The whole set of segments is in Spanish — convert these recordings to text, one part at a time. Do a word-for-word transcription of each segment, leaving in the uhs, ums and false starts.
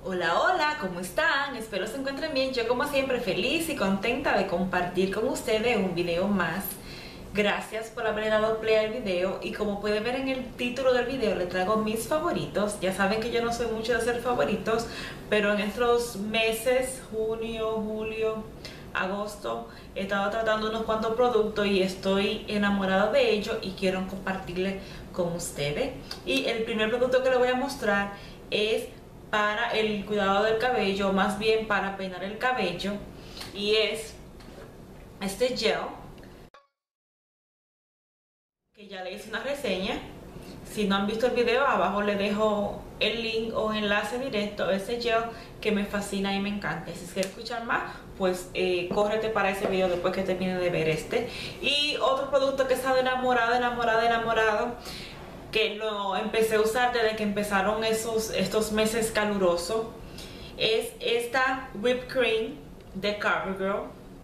Hola, hola, ¿cómo están? Espero se encuentren bien. Yo como siempre feliz y contenta de compartir con ustedes un video más. Gracias por haber dado play al video y como pueden ver en el título del video les traigo mis favoritos. Ya saben que yo no soy mucho de hacer favoritos, pero en estos meses, junio, julio, agosto, he estado tratando unos cuantos productos y estoy enamorada de ellos y quiero compartirles con ustedes. Y el primer producto que les voy a mostrar es para el cuidado del cabello, más bien para peinar el cabello, y es este gel que ya le hice una reseña. Si no han visto el video, abajo les dejo el link o enlace directo a ese gel que me fascina y me encanta. Si quieres escuchar más, pues eh, córrete para ese video después que termine de ver este. Y otro producto que he estado enamorado, enamorado, enamorado, que lo empecé a usar desde que empezaron esos, estos meses calurosos, es esta whipped cream de CoverGirl.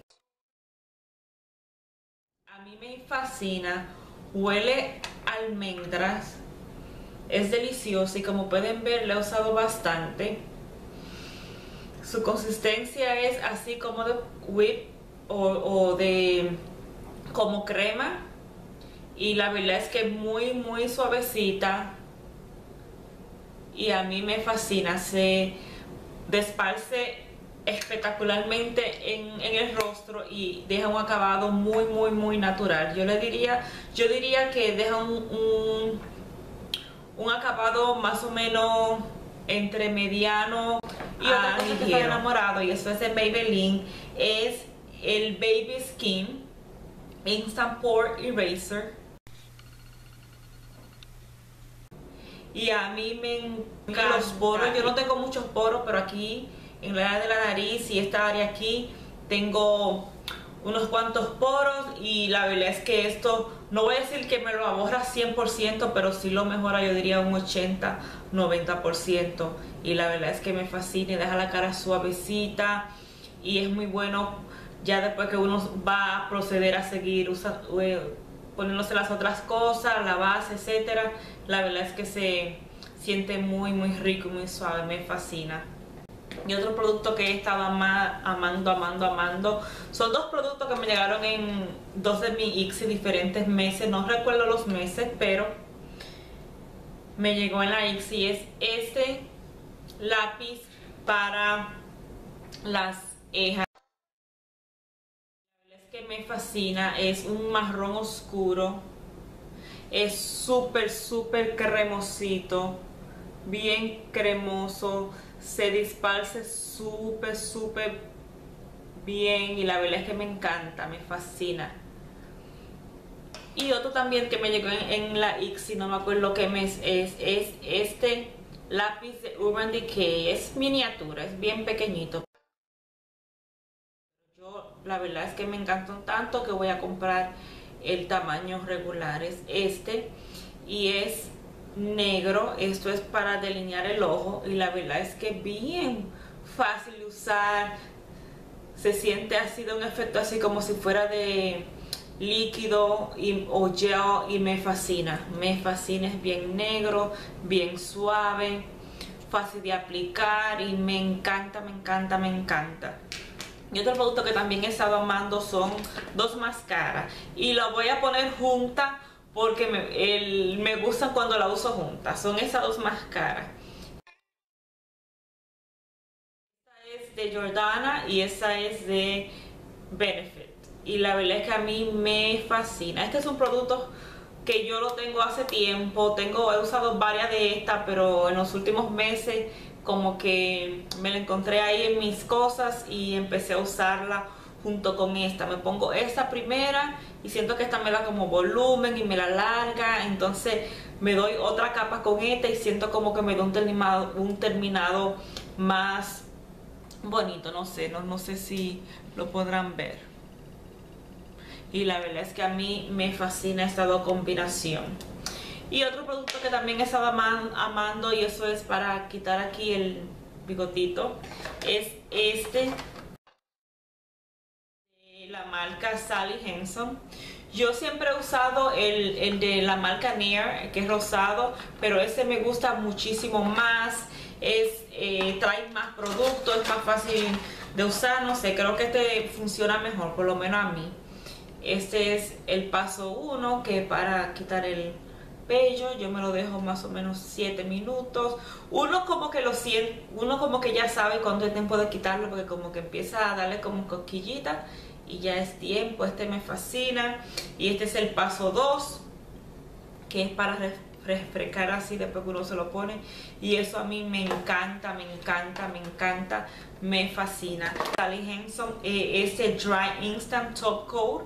A mí me fascina, huele a almendras, es delicioso y como pueden ver la he usado bastante. Su consistencia es así como de whip o, o de como crema. Y la verdad es que muy muy suavecita y a mí me fascina, se desparce espectacularmente en, en el rostro y deja un acabado muy muy muy natural. Yo le diría, yo diría que deja un, un, un acabado más o menos entre mediano y otra cosa que estoy enamorado, y eso es de Maybelline, es el Baby Skin Instant Pore Eraser. Y a mí me encantan los poros. Yo no tengo muchos poros, pero aquí en la área de la nariz y esta área aquí tengo unos cuantos poros, y la verdad es que esto, no voy a decir que me lo aborra cien por ciento, pero sí lo mejora, yo diría un ochenta noventa por ciento, y la verdad es que me fascina y deja la cara suavecita y es muy bueno ya después que uno va a proceder a seguir usando, poniéndose las otras cosas, la base, etcétera. La verdad es que se siente muy muy rico y muy suave, me fascina. Y otro producto que he estado ama, amando, amando, amando, son dos productos que me llegaron en dos de mi I C S I diferentes meses, no recuerdo los meses, pero me llegó en la I C S I. Es este lápiz para las cejas. Que me fascina, es un marrón oscuro, es súper súper cremosito, bien cremoso, se disparce súper súper bien y la verdad es que me encanta, me fascina. Y otro también que me llegó en, en la I C S I, no me acuerdo qué mes es, es este lápiz de Urban Decay, es miniatura, es bien pequeñito. La verdad es que me encantan tanto que voy a comprar el tamaño regular, es este, y es negro. Esto es para delinear el ojo y la verdad es que bien fácil de usar, se siente así de un efecto así como si fuera de líquido y, o gel, y me fascina, me fascina, es bien negro, bien suave, fácil de aplicar y me encanta, me encanta, me encanta. Y otro producto que también he estado amando son dos máscaras. Y las voy a poner juntas porque me, el, me gusta cuando la uso juntas. Son esas dos máscaras. Esta es de Jordana y esa es de Benefit. Y la verdad es que a mí me fascina. Este es un producto que yo lo tengo hace tiempo. Tengo, he usado varias de estas, pero en los últimos meses como que me la encontré ahí en mis cosas y empecé a usarla junto con esta. Me pongo esta primera y siento que esta me da como volumen y me la larga, entonces me doy otra capa con esta y siento como que me da un terminado, un terminado más bonito, no sé, no, no sé si lo podrán ver. Y la verdad es que a mí me fascina esta dos combinación. Y otro producto que también he estado amando, y eso es para quitar aquí el bigotito, es este de la marca Sally Hansen. Yo siempre he usado el, el de la marca Nair, que es rosado, pero este me gusta muchísimo más es eh, trae más productos, es más fácil de usar, no sé, creo que este funciona mejor, por lo menos a mí. Este es el paso uno, que para quitar el vello yo me lo dejo más o menos siete minutos. Uno como que lo siente, uno como que ya sabe cuándo es tiempo de quitarlo, porque como que empieza a darle como cosquillita y ya es tiempo. Este me fascina. Y este es el paso dos, que es para refrescar así después que uno se lo pone, y eso a mí me encanta, me encanta, me encanta, me fascina. Sally Hansen, eh, este Dry Instant Top Coat,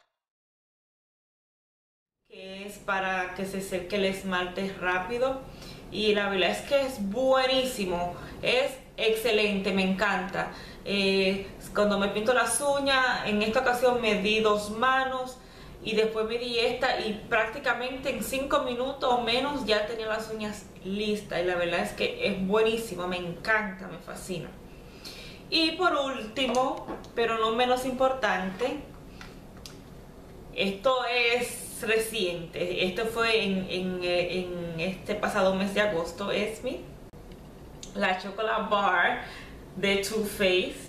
que es para que se seque el esmalte rápido, y la verdad es que es buenísimo, es excelente, me encanta. Eh, cuando me pinto las uñas, en esta ocasión me di dos manos y después me di esta, y prácticamente en cinco minutos o menos ya tenía las uñas listas, y la verdad es que es buenísimo, me encanta, me fascina. Y por último, pero no menos importante, esto es reciente, esto fue en, en, en este pasado mes de agosto, es mi la Chocolate Bar de Too Faced.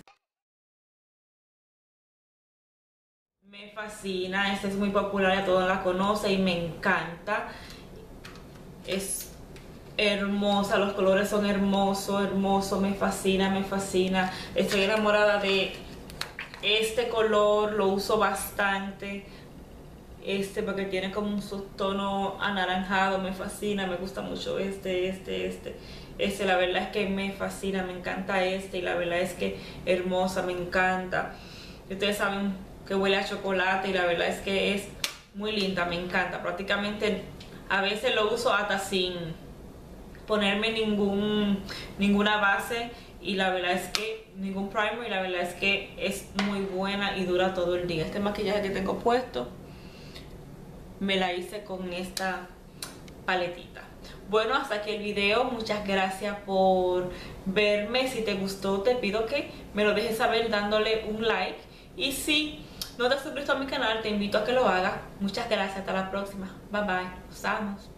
Me fascina, esta es muy popular, ya todos la conocen y me encanta. Es hermosa, los colores son hermosos, hermosos, me fascina, me fascina. Estoy enamorada de este color, lo uso bastante. Este porque tiene como un subtono anaranjado, me fascina, me gusta mucho este, este, este. Este, la verdad es que me fascina, me encanta este, y la verdad es que hermosa, me encanta. Ustedes saben que huele a chocolate y la verdad es que es muy linda, me encanta. Prácticamente a veces lo uso hasta sin ponerme ningún ninguna base, y la verdad es que ningún primer, y la verdad es que es muy buena y dura todo el día. Este maquillaje que tengo puesto me la hice con esta paletita. Bueno, hasta aquí el video. Muchas gracias por verme. Si te gustó, te pido que me lo dejes saber dándole un like, y si no te has suscrito a mi canal, te invito a que lo hagas. Muchas gracias, hasta la próxima. Bye bye, nos vemos.